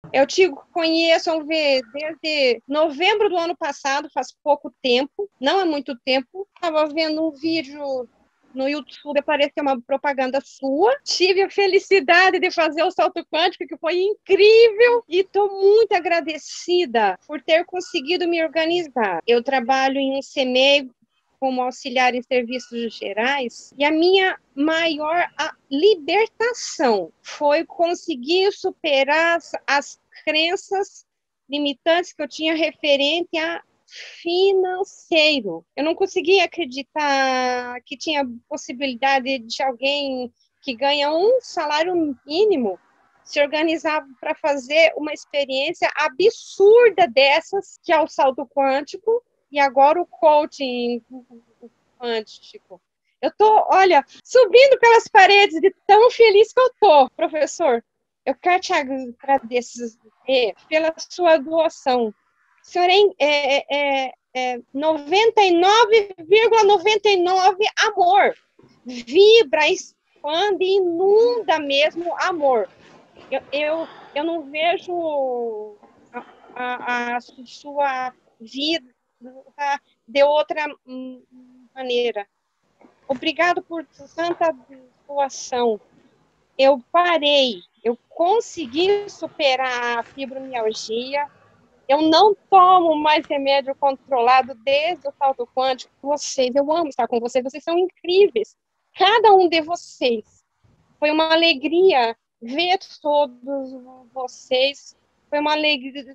Eu te conheço, vamos ver, desde novembro do ano passado, faz pouco tempo, não é muito tempo. Estava vendo um vídeo no YouTube, apareceu uma propaganda sua. Tive a felicidade de fazer o salto quântico, que foi incrível, e estou muito agradecida por ter conseguido me organizar. Eu trabalho em um CMEI como auxiliar em serviços gerais, e a minha maior libertação foi conseguir superar as crenças limitantes que eu tinha referente a financeiro. Eu não conseguia acreditar que tinha possibilidade de alguém que ganha um salário mínimo se organizar para fazer uma experiência absurda dessas, que é o salto quântico, e agora o coaching quântico. Eu tô, olha, subindo pelas paredes de tão feliz que eu tô, professor. Eu quero te agradecer pela sua doação. O senhor é 99,99 amor. Vibra, expande, inunda mesmo amor. Eu não vejo a sua vida de outra maneira. Obrigado por tanta doação. Eu parei, eu consegui superar a fibromialgia. Eu não tomo mais remédio controlado desde o salto quântico. Vocês, eu amo estar com vocês, vocês são incríveis. Cada um de vocês. Foi uma alegria ver todos vocês. Foi uma alegria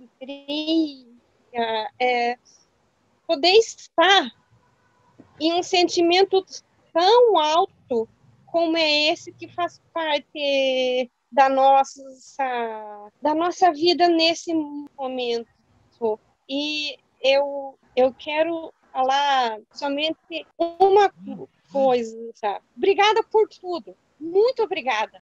poder estar em um sentimento tão alto como é esse que faz parte da nossa vida nesse momento. E eu quero falar somente uma coisa, sabe? Obrigada por tudo. Muito obrigada.